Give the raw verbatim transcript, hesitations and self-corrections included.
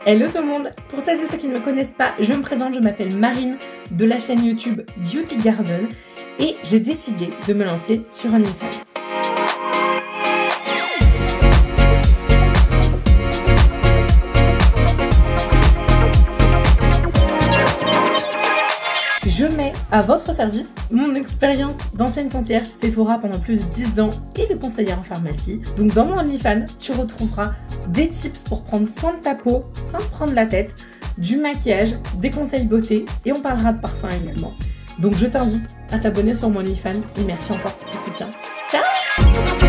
Hello tout le monde! Pour celles et ceux qui ne me connaissent pas, je me présente, je m'appelle Marine de la chaîne YouTube Beauty Garden et j'ai décidé de me lancer sur OnlyFans. Je mets à votre service mon expérience d'ancienne concierge Sephora pendant plus de dix ans et de conseillère en pharmacie. Donc dans mon OnlyFans, tu retrouveras des tips pour prendre soin de ta peau sans te prendre la tête, du maquillage, des conseils beauté et on parlera de parfum également. Donc je t'invite à t'abonner sur mon OnlyFans et merci encore pour ton soutien. Ciao!